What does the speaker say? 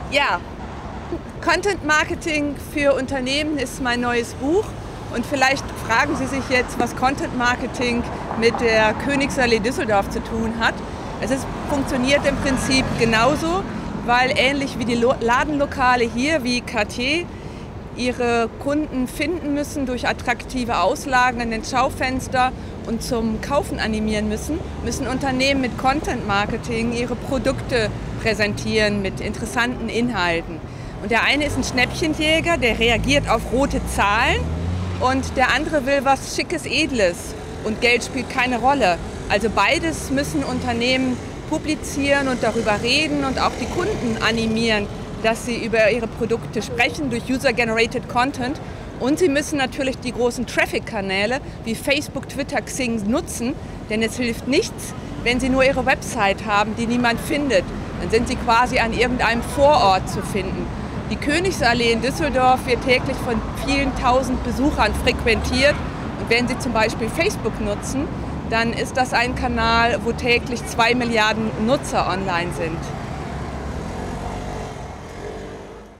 Ja, Content Marketing für Unternehmen ist mein neues Buch. Und vielleicht fragen Sie sich jetzt, was Content Marketing mit der Königsallee Düsseldorf zu tun hat. Funktioniert im Prinzip genauso, weil ähnlich wie die Ladenlokale hier, wie Cartier, ihre Kunden finden müssen durch attraktive Auslagen an den Schaufenster und zum Kaufen animieren müssen Unternehmen mit Content Marketing ihre Produkte präsentieren mit interessanten Inhalten. Und der eine ist ein Schnäppchenjäger, der reagiert auf rote Zahlen, und der andere will was Schickes, Edles, und Geld spielt keine Rolle. Also beides müssen Unternehmen publizieren und darüber reden und auch die Kunden animieren, dass sie über ihre Produkte sprechen durch User-Generated Content. Und sie müssen natürlich die großen Traffic-Kanäle wie Facebook, Twitter, Xing nutzen, denn es hilft nichts, wenn sie nur ihre Website haben, die niemand findet. Dann sind sie quasi an irgendeinem Vorort zu finden. Die Königsallee in Düsseldorf wird täglich von vielen tausend Besuchern frequentiert. Und wenn Sie zum Beispiel Facebook nutzen, dann ist das ein Kanal, wo täglich 2 Milliarden Nutzer online sind.